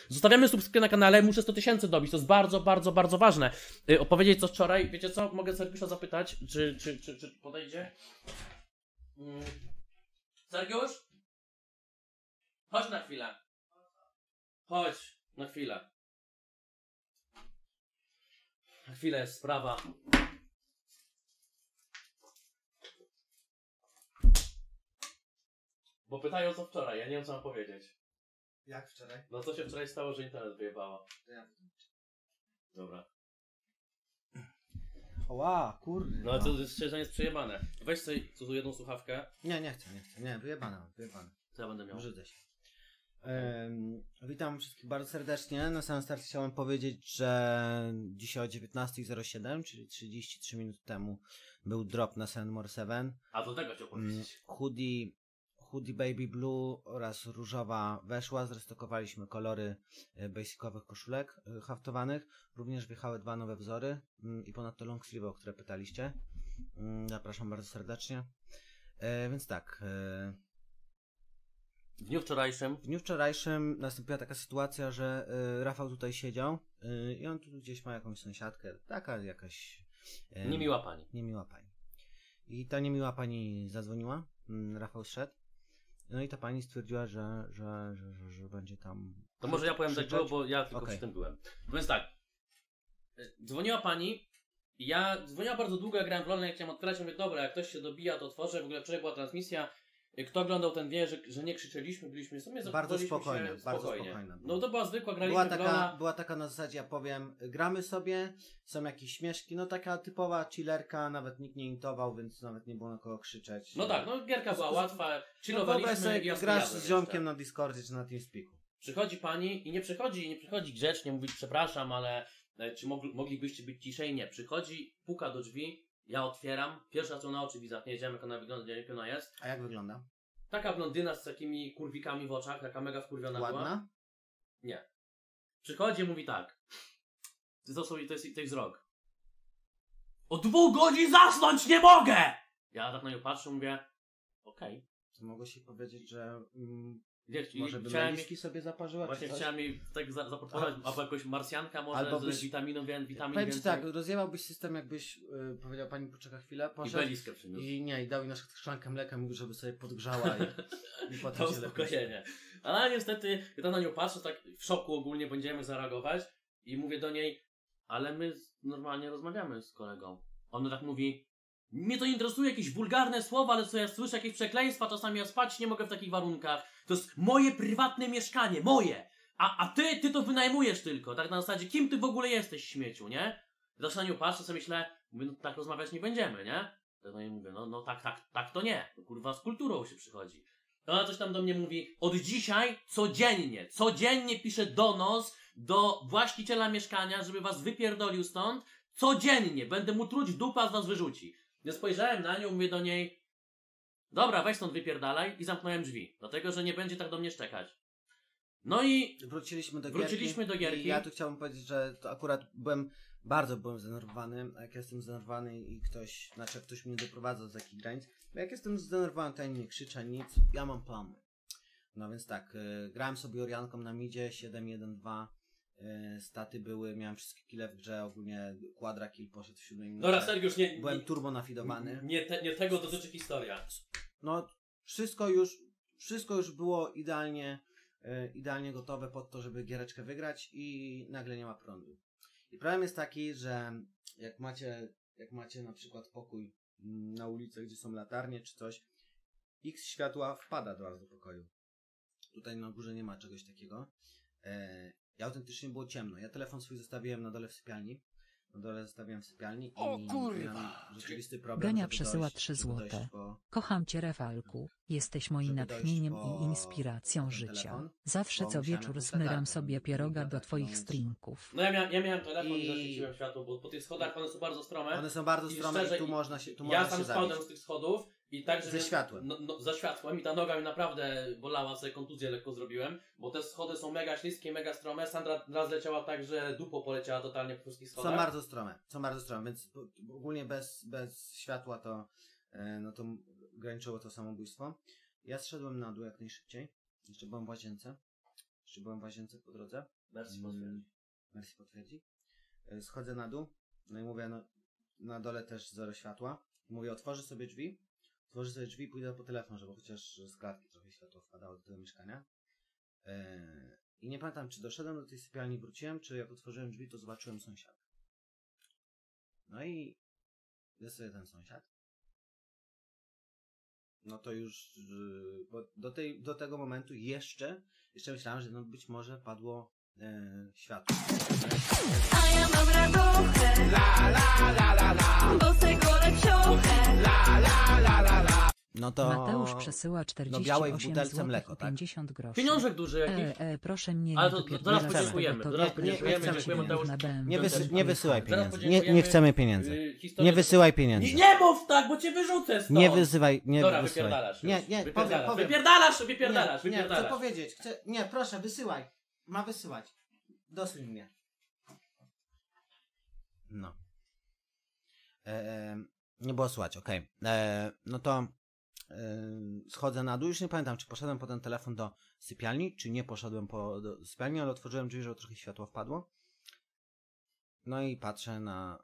Zostawiamy subskrypcję na kanale, muszę 100 000 dobić, to jest bardzo, bardzo, bardzo ważne. Opowiedzieć co wczoraj, wiecie co, mogę Sergiusza zapytać, czy podejdzie? Sergiusz? Chodź na chwilę. Chodź na chwilę. Na chwilę jest sprawa. Bo pytają co wczoraj, ja nie wiem co mam powiedzieć. Jak wczoraj? No co się wczoraj stało, że internet wyjebało? Ja. Dobra. Oła, kurde. No to szczerze jest przejebane. Weź sobie tu jedną słuchawkę. Nie chcę. Nie, wyjebane. Co ja będę miał? Brzydzę się. Witam wszystkich bardzo serdecznie. Na samym starcie chciałem powiedzieć, że dzisiaj o 19:07, czyli 33 minuty temu był drop na Sandmore 7. A do tego chciał powiedzieć. Hoodie Baby Blue oraz różowa weszła. Zrestokowaliśmy kolory basicowych koszulek haftowanych. Również wjechały 2 nowe wzory i ponadto long sleeve, o które pytaliście. Zapraszam bardzo serdecznie. Więc tak. W dniu wczorajszym nastąpiła taka sytuacja, że Rafał tutaj siedział i on tu gdzieś ma jakąś sąsiadkę. Taka jakaś... Niemiła pani. Niemiła pani. I ta niemiła pani zadzwoniła. Rafał szedł. No i ta pani stwierdziła, że będzie tam... To może ja powiem tak było, bo ja tylko przy tym byłem. Więc tak. Dzwoniła pani. Dzwoniła bardzo długo, ja grałem w LoL, jak chciałem otwierać, mówię, dobra, jak ktoś się dobija, to otworzę. W ogóle wczoraj była transmisja. Kto oglądał ten wie, że nie krzyczeliśmy, byliśmy sobie bardzo spokojnie. No to była zwykła, graliśmy była taka na zasadzie, ja powiem, gramy sobie, są jakieś śmieszki, no taka typowa chillerka, nawet nikt nie intował, więc nawet nie było na kogo krzyczeć. No tak, no gierka była łatwa, chillowaliśmy. No grasz z ziomkiem na Discordzie czy na TeamSpeaku. Przychodzi pani i nie przychodzi grzecznie, mówić przepraszam, ale czy moglibyście być ciszej? Nie. Przychodzi, puka do drzwi. Ja otwieram, pierwszy raz ją na oczy widzę, nie wiedziałem jak ona wygląda, jak ona jest. A jak wygląda? Taka blondyna z takimi kurwikami w oczach, taka mega wkurwiona była. Ładna? Nie. Przychodzi i mówi tak. To jest wzrok. Od 2 godzin zasnąć nie mogę! Ja tak na nią patrzę, mówię okej. To mogło się powiedzieć, że może by meliski sobie zaparzyła? Właśnie chciałem jej tak zaproponować, albo jakąś marsjanka może albo z witaminą Powiem ci tak, rozjebałbyś system, jakbyś powiedział pani poczeka chwilę, poszedł i beliskę przyniósł. I dał jej na szklankę mleka, mówił, żeby sobie podgrzała i potem to uspokojenie. Ale niestety, ja na nią patrzę, tak w szoku ogólnie będziemy zareagować i mówię do niej, ale my normalnie rozmawiamy z kolegą. Ona tak mówi, mnie to interesuje jakieś wulgarne słowa, ale co ja słyszę, jakieś przekleństwa, czasami ja spać nie mogę w takich warunkach. To jest moje prywatne mieszkanie, moje. A ty to wynajmujesz tylko, tak na zasadzie, kim ty w ogóle jesteś, śmieciu, nie? Zawsze na nią patrzę, sobie myślę, mówię, no tak rozmawiać nie będziemy, nie? To no i mówię, no tak to nie. No, kurwa, z kulturą się przychodzi. Ona coś tam do mnie mówi, od dzisiaj codziennie piszę donos do właściciela mieszkania, żeby was wypierdolił stąd. Codziennie będę mu truć dupę, a z was wyrzuci. Ja spojrzałem na nią, mówię do niej, dobra, weź stąd wypierdalaj i zamknąłem drzwi, dlatego, że nie będzie tak do mnie szczekać. No i wróciliśmy do gierki. I ja tu chciałbym powiedzieć, że to akurat bardzo byłem zdenerwowany, a jak jestem zdenerwowany i ktoś mnie doprowadza do takich granic, bo jak jestem zdenerwowany, to ja nie krzyczę nic, ja mam plan. No więc tak, grałem sobie Orianką na midzie, 7-1-2, staty były, miałem wszystkie kile w grze, ogólnie quadra kill poszedł w 7 minucie. Dobra, Sergiusz, byłem turbo nafidowany. Nie tego dotyczy historia. No, wszystko już było idealnie gotowe pod to, żeby giereczkę wygrać i nagle nie ma prądu. I problem jest taki, że jak macie na przykład pokój na ulicy, gdzie są latarnie czy coś, X światła wpada do was do pokoju. Tutaj na górze nie ma czegoś takiego. I autentycznie było ciemno. Ja telefon swój zostawiłem na dole w sypialni. O kurwa! Rzeczywisty problem. Gania przesyła 3 złote. Kocham cię, Rafalku. Jesteś moim natchnieniem i inspiracją życia. Zawsze co wieczór smyram sobie pieroga do twoich streamków. No ja miałem telefon i zaświeciłem światło, bo po tych schodach one są bardzo strome. One są bardzo strome i tu można się zabić. Ja sam spadłem z tych schodów i tak, że... Ze światłem. Za światłem i ta noga mi naprawdę bolała, sobie kontuzję lekko zrobiłem, bo te schody są mega śliskie, mega strome. Sandra raz leciała tak, że dupo poleciała totalnie po wszystkich schodach. Są bardzo strome, więc ogólnie bez światła to graniczyło to samobójstwo. Ja zszedłem na dół jak najszybciej. Jeszcze byłem w łazience. Czy byłem w łazience po drodze? Mercy potwierdzi. Schodzę na dół, no i mówię, no, na dole też zero światła. Mówię, otworzę sobie drzwi, pójdę po telefon, żeby chociaż z klatki trochę światło wpadało do tego mieszkania. I nie pamiętam, czy doszedłem do tej sypialni, wróciłem, czy jak otworzyłem drzwi, to zobaczyłem sąsiada. No i jest sobie ten sąsiad. No to już, bo do tego momentu jeszcze myślałem, że no być może padło światło. A ja mam radochę, la la la la la, bosego leciochę, la la la la la. No to Mateusz przesyła 48 białej w butelce złotych mleko, i tak? 50 groszy. Pieniążek duży jakiś? Proszę mnie Ale nie to wypierdalać zaraz z tego, podziękujemy, to zaraz ja podziękujemy, chcę dziękujemy, ci Mateusz. na BMW. nie wysyłaj Zaraz pieniędzy. podziękujemy. Nie chcemy pieniędzy. Historię Nie wysyłaj pieniędzy. Nie mów tak, bo cię wyrzucę stąd. Nie wysyłaj, nie Dobra, wysyłaj. wypierdalasz. Nie, Wypierdalasz. powiem. Wypierdalasz. Chcę powiedzieć. Nie, proszę, wysyłaj. Ma wysyłać. Dosyć mnie. No. Nie było słychać, okej. No to schodzę na dół. Już nie pamiętam, czy poszedłem po ten telefon do sypialni, czy nie poszedłem do sypialni, ale otworzyłem drzwi, żeby trochę światło wpadło. No i patrzę na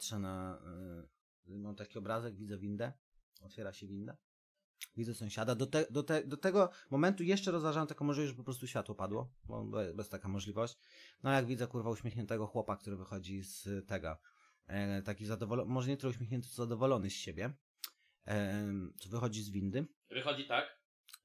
mam taki obrazek, widzę windę. Otwiera się winda. Widzę sąsiada. Do tego momentu jeszcze rozważałem taką możliwość, że po prostu światło padło, bo bez taka możliwość. No jak widzę, kurwa, uśmiechniętego chłopa, który wychodzi z tego, taki zadowolony, może nie tyle uśmiechnięty, co zadowolony z siebie, co wychodzi z windy. Wychodzi tak?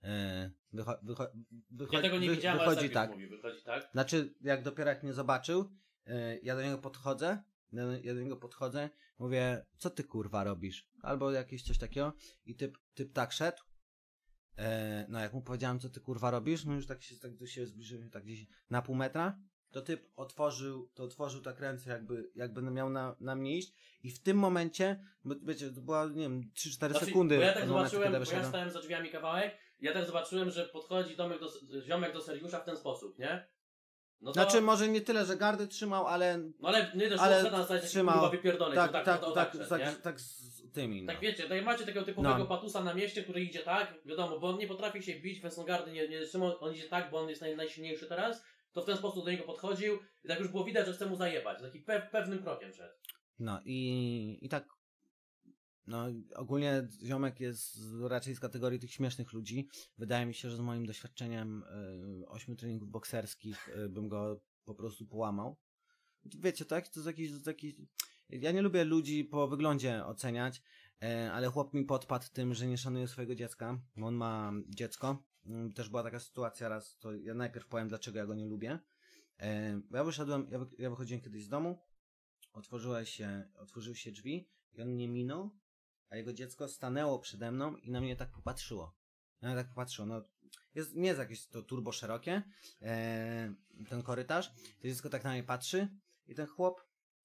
Ja tego nie widziałem, ale tak mówi. Wychodzi tak? Znaczy, dopiero jak mnie zobaczył, ja do niego podchodzę, mówię, co ty kurwa robisz? Albo jakieś coś takiego. I typ tak szedł. No jak mu powiedziałem, co ty kurwa robisz, no już tak do siebie zbliżyłem, tak gdzieś na pół metra, to typ otworzył tak ręce, jakby miał na mnie iść. I w tym momencie, wiecie, to była, nie wiem, 3-4 sekundy. Bo ja tak zobaczyłem, bo ja stałem za drzwiami kawałek, ja tak zobaczyłem, że podchodzi ziomek do Sergiusza w ten sposób, nie? No to... Znaczy może nie tyle, że gardy trzymał, ale... No ale nie też na zasadzie trzymał, wypierdolony, tak z tymi, no. Tak wiecie, tak macie takiego typowego patusa na mieście, który idzie tak, wiadomo, bo on nie potrafi się bić, Wesongardy nie trzymał, on idzie tak, bo on jest najsilniejszy teraz, to w ten sposób do niego podchodził i tak już było widać, że chce mu zajebać, taki pewnym krokiem szedł. No i tak, no ogólnie ziomek jest raczej z kategorii tych śmiesznych ludzi. Wydaje mi się, że z moim doświadczeniem 8 treningów bokserskich bym go po prostu połamał. Wiecie, tak? To jest jakiś... Ja nie lubię ludzi po wyglądzie oceniać, ale chłop mi podpadł tym, że nie szanuje swojego dziecka. On ma dziecko. Też była taka sytuacja raz, to ja najpierw powiem, dlaczego ja go nie lubię. Ja wychodziłem kiedyś z domu, otworzyły się drzwi i on mnie minął, a jego dziecko stanęło przede mną i na mnie tak popatrzyło. No, nie jest jakieś to turbo szerokie, ten korytarz. To dziecko tak na mnie patrzy i ten chłop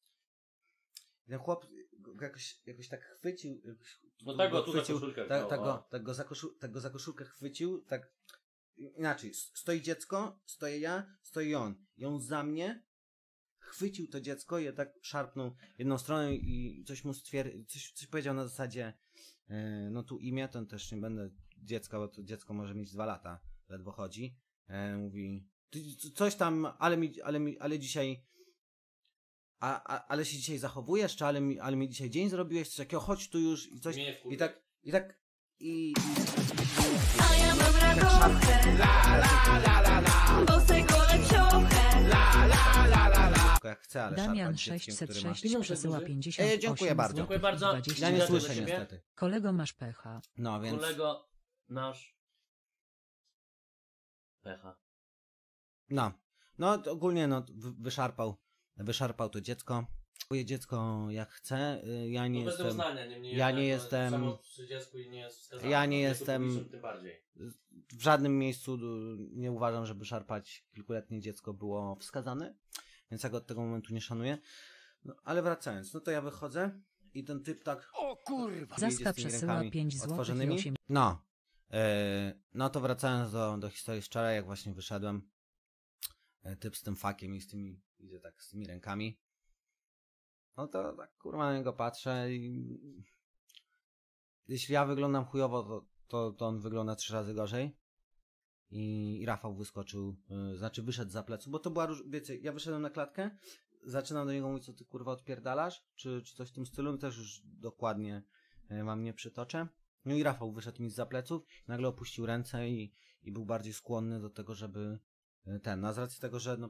jakoś tak chwycił. No tak go tu za koszulkę. Tak go za koszulkę chwycił, tak inaczej. Stoi dziecko, stoję ja, stoi on. I on za mnie chwycił to dziecko i je tak szarpnął jedną stronę i coś mu coś powiedział na zasadzie no tu imię, to też nie będę dziecka, bo to dziecko może mieć 2 lata, ledwo chodzi. Mówi coś tam, ale dzisiaj ale się dzisiaj zachowujesz, czy ale mi dzisiaj dzień zrobiłeś, coś takiego, chodź tu już i coś. A ja mam radochę, la la la la la, bosego leciochę, la la la la la. Jak chcę, ale Damian 606 przesyła 58 dziękuję bardzo. Dziękuję bardzo. Ja nie słyszę niestety. Kolego, masz pecha. No więc... Kolego, nasz... pecha. No ogólnie wyszarpał to dziecko. Dziecko jak chce. Ja nie jestem. Uznania, ja nie jestem. Ja nie jestem. W żadnym miejscu nie uważam, żeby szarpać kilkuletnie dziecko było wskazane. Więc ja go od tego momentu nie szanuję. No, ale wracając, no to ja wychodzę i ten typ tak. O kurwa! Zaska przesyła 5 zł i 8. No to wracając do historii wczoraj, jak właśnie wyszedłem. Typ z tym fakiem i idzie tak z tymi rękami. No to tak kurwa na niego patrzę i jeśli ja wyglądam chujowo, to on wygląda 3 razy gorzej. i Rafał wyskoczył, znaczy wyszedł za pleców, bo to była, wiecie, ja wyszedłem na klatkę, zaczynam do niego mówić, co ty kurwa odpierdalasz, czy coś w tym stylu, też już dokładnie wam nie przytoczę. No i Rafał wyszedł mi zza pleców, nagle opuścił ręce i był bardziej skłonny do tego, żeby z racji tego, że no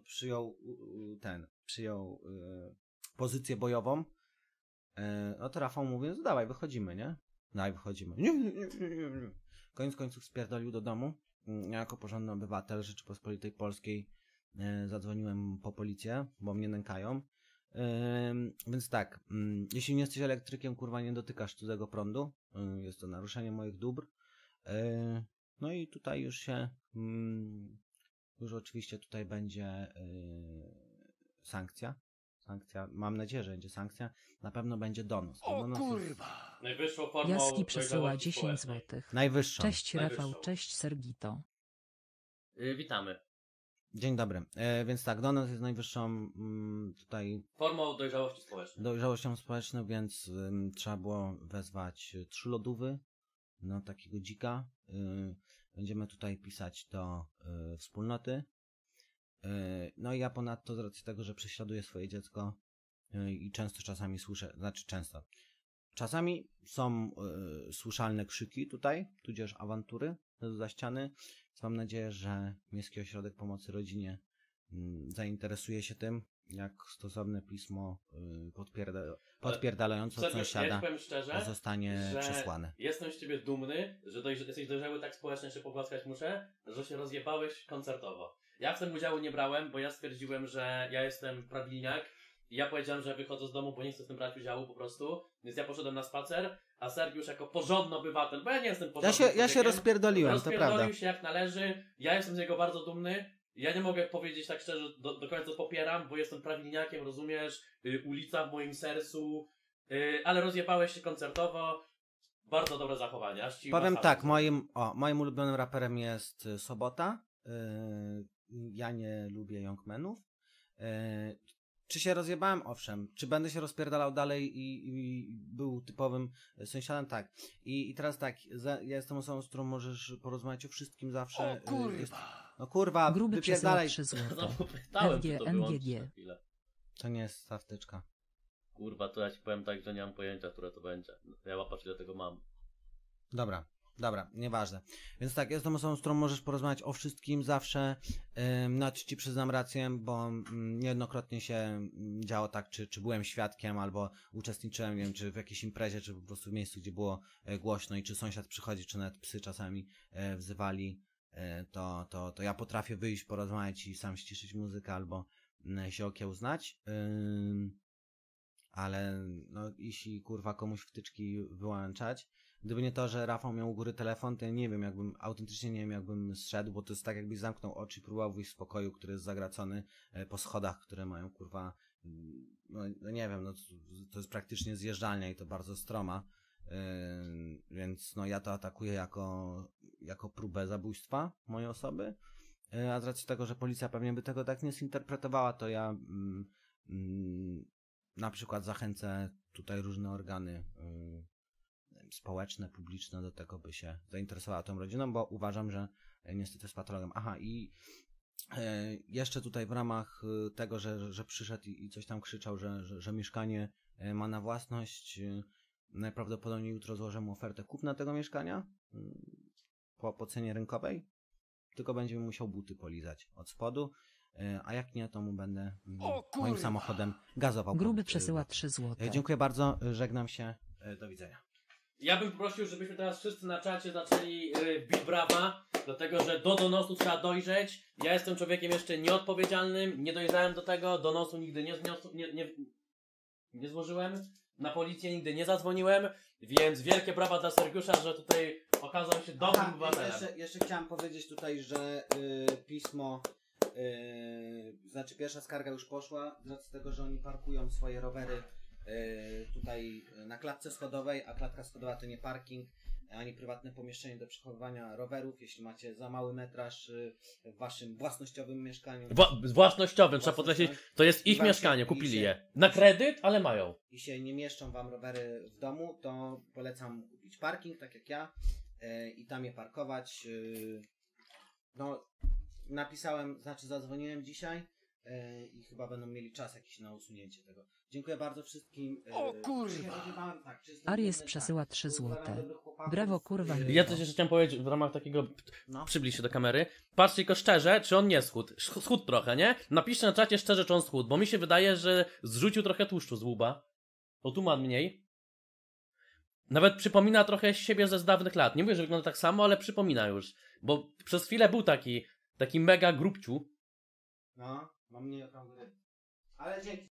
przyjął pozycję bojową, no to Rafał mówi, no to dawaj, wychodzimy, nie? Dawaj, wychodzimy. Nie. Koniec końców spierdolił do domu. Ja jako porządny obywatel Rzeczypospolitej Polskiej zadzwoniłem po policję, bo mnie nękają. Więc tak, jeśli nie jesteś elektrykiem, kurwa, nie dotykasz cudzego prądu. Jest to naruszenie moich dóbr. No i tutaj już się już oczywiście tutaj będzie sankcja. Mam nadzieję, że będzie sankcja. Na pewno będzie donos. O kurwa! Najwyższą formą Jaski przesyła dojrzałości 10 społecznej. zł. Najwyższą. Cześć Rafał, Najwyższą. cześć Sergito. Witamy. Dzień dobry. Więc tak, donos jest najwyższą tutaj Formą dojrzałości społecznej. dojrzałością społeczną, więc trzeba było wezwać 3 lodówy, no takiego dzika. Będziemy tutaj pisać do wspólnoty. No i ja ponadto z racji tego, że prześladuję swoje dziecko i często czasami słyszę, znaczy często, czasami są słyszalne krzyki tutaj, tudzież awantury za ściany, więc mam nadzieję, że Miejski Ośrodek Pomocy Rodzinie zainteresuje się tym, jak stosowne pismo podpierdalające od sąsiada Ja powiem szczerze, zostanie że przesłane. jestem z ciebie dumny, że jesteś dojrzały tak społecznie, jeszcze pogłaskać muszę, że się rozjebałeś koncertowo. Ja w tym udziału nie brałem, bo ja stwierdziłem, że ja jestem prawilniak i ja powiedziałem, że wychodzę z domu, bo nie chcę w tym brać udziału po prostu, więc ja poszedłem na spacer, a Sergiusz jako porządny obywatel, bo ja nie jestem porządnym Ja się rozpierdoliłem, to prawda. rozpierdolił się jak należy, ja jestem z niego bardzo dumny, ja nie mogę powiedzieć tak szczerze, do końca popieram, bo jestem prawilniakiem, rozumiesz, ulica w moim sercu, ale rozjebałeś się koncertowo, bardzo dobre zachowanie. Aż ci Powiem masażu tak, zrobię. moim ulubionym raperem jest Sobota. Ja nie lubię Youngmenów. Czy się rozjebałem? Owszem. Czy będę się rozpierdalał dalej i był typowym sąsiadem? Tak. I teraz tak, ja jestem osobą, z którą możesz porozmawiać o wszystkim zawsze. O kurwa! No kurwa, Gruby przesyła wypierdalaj. 3 zł. No, pytałem, czy to wyłączyć NGG. na chwilę. To nie jest ta wtyczka. Kurwa, to ja ci powiem tak, że nie mam pojęcia, które to będzie. Ja łapać ile tego mam. Dobra, nieważne. Więc tak, jestem osobą, z którą możesz porozmawiać o wszystkim zawsze. No, ci przyznam rację, bo niejednokrotnie się działo tak, czy byłem świadkiem, albo uczestniczyłem, nie wiem, czy w jakiejś imprezie, czy po prostu w miejscu, gdzie było głośno i czy sąsiad przychodzi, czy nawet psy czasami wzywali, to ja potrafię wyjść, porozmawiać i sam ściszyć muzykę, albo się okiełznać. Ale no, jeśli kurwa komuś wtyczki wyłączać, gdyby nie to, że Rafał miał u góry telefon, to ja nie wiem, autentycznie nie wiem, jakbym zszedł, bo to jest tak, jakbyś zamknął oczy i próbował wyjść z pokoju, który jest zagracony po schodach, które mają kurwa, no nie wiem, no to jest praktycznie zjeżdżalnia i to bardzo stroma, więc no ja to atakuję jako próbę zabójstwa mojej osoby, a z racji tego, że policja pewnie by tego tak nie zinterpretowała, to ja na przykład zachęcę tutaj różne organy społeczne, publiczne do tego, by się zainteresowała tą rodziną, bo uważam, że niestety jest patologiem. Aha, i jeszcze tutaj w ramach tego, że przyszedł i coś tam krzyczał, że mieszkanie ma na własność, najprawdopodobniej jutro złożę mu ofertę kupna tego mieszkania po cenie rynkowej, tylko będzie musiał buty polizać od spodu, a jak nie, to mu będę moim samochodem gazował. Gruby przesyła 3 zł. Dziękuję bardzo, żegnam się, do widzenia. Ja bym prosił, żebyśmy teraz wszyscy na czacie zaczęli bić brawa, dlatego że do donosu trzeba dojrzeć. Ja jestem człowiekiem jeszcze nieodpowiedzialnym, nie dojrzałem do tego, donosu nigdy nie złożyłem, na policję nigdy nie zadzwoniłem, więc wielkie brawa dla Sergiusza, że tutaj okazał się dobrym obywatelem. Jeszcze chciałem powiedzieć tutaj, że pismo, znaczy pierwsza skarga już poszła, z racji tego, że oni parkują swoje rowery tutaj na klatce schodowej, a klatka schodowa to nie parking, ani prywatne pomieszczenie do przechowywania rowerów. Jeśli macie za mały metraż w waszym własnościowym mieszkaniu. Własnościowym, trzeba podkreślić, to jest ich mieszkanie, kupili je. Na kredyt, ale mają. I się nie mieszczą wam rowery w domu, to polecam kupić parking, tak jak ja, i tam je parkować. No, napisałem, znaczy zadzwoniłem dzisiaj i chyba będą mieli czas jakiś na usunięcie tego. Dziękuję bardzo wszystkim. O kurwa! Aries przesyła 3 złote. Brawo kurwa. Ja też jeszcze chciałem powiedzieć w ramach takiego, No. przybliż się do kamery, patrzcie tylko szczerze, czy on nie schudł. Schudł trochę, nie? Napiszcie na czacie szczerze, czy on schudł, bo mi się wydaje, że zrzucił trochę tłuszczu z łuba. O, tu ma mniej. Nawet przypomina trochę siebie ze dawnych lat. Nie mówię, że wygląda tak samo, ale przypomina już. Bo przez chwilę był taki mega grubciu. No, mam mniej okrągły. Ale dzięki.